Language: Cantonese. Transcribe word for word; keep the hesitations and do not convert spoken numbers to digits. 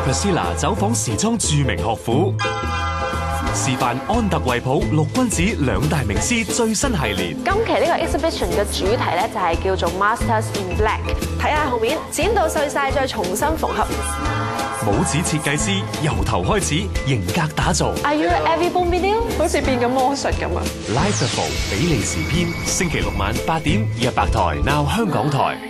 Priscilla 走訪時裝著名學府，示範安特衛普六君子兩大名師最新系列。 今期呢個 exhibition 嘅主題咧就係叫做 Masters in Black。睇下後面剪到碎晒，再重新縫合。 帽子設計師由頭開始，型格打造。 Are you every boom video？ 好似變緊魔術咁啊 ！Life Level 比利時篇，星期六晚八點日白台 Now 香港台。